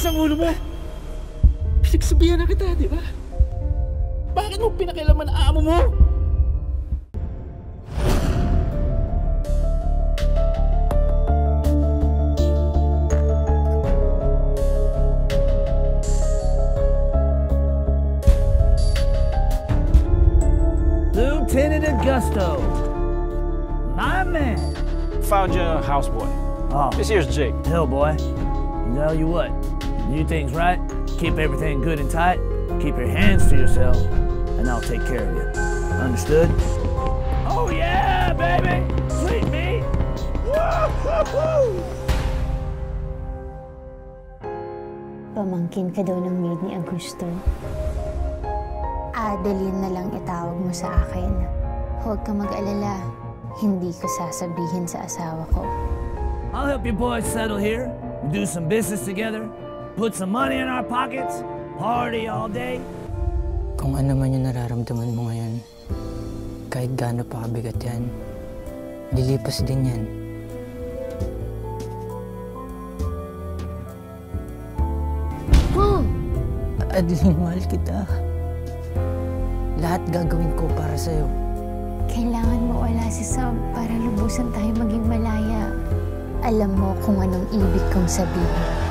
ang ulo mo! Pinagsabihan na kita, di ba? Bakit mo pinakialaman ang amo mo? Lieutenant Augusto, my man. Found your houseboy. Oh, This here's Jake. hell, boy. You tell you what, you do things right, keep everything good and tight, keep your hands to yourself, and I'll take care of you. Understood? Oh yeah, baby! Sweet meat! Woo-hoo-hoo! Pamangkin ka daw ng maid ni Augusto. Adeline na lang itawag mo sa akin. Huwag ka mag-alala. Hindi ko sasabihin sa asawa ko. I'll help you boys settle here. We do some business together. Put some money in our pockets. Party all day. Kung ano man yung nararamdaman mo ngayon, kahit gaano pa kabigat yan, lilipas din yan. Adeline, mahal kita. Lahat gagawin ko para sa'yo. Kailangan mo wala si Sam para lubusan tayo maging malaya. Alam mo kung anong ibig kong sabihin.